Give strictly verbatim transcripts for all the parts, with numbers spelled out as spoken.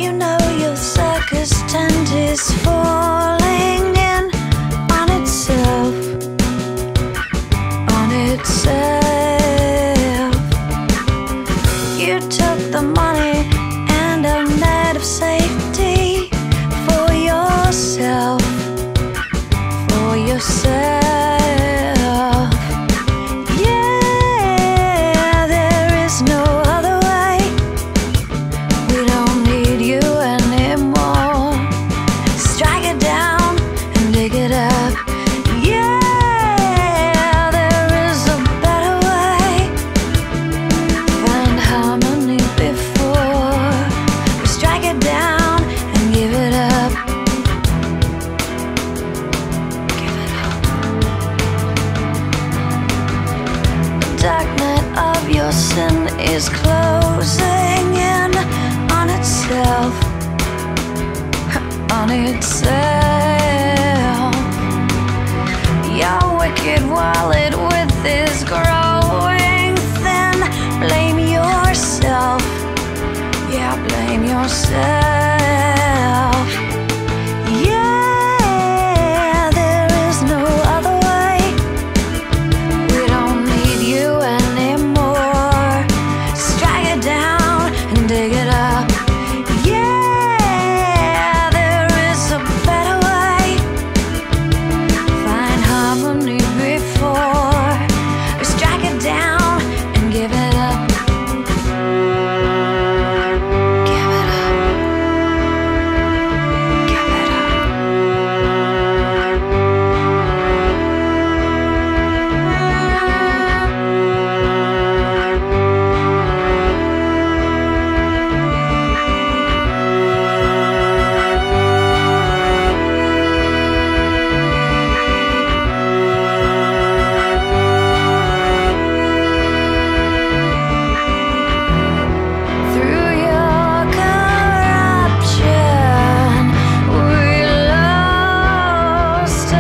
you know your circus tent is falling in on itself, on itself. You took the money and a net of safety for yourself, for yourself. Dark night of your sin is closing in on itself, on itself. Your wicked wallet with is growing thin. Blame yourself, yeah, blame yourself. Dig it up, yeah, there is a better way. Find harmony before we strike it down and give it up. Give it up. Give it up.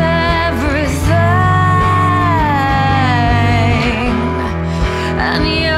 And you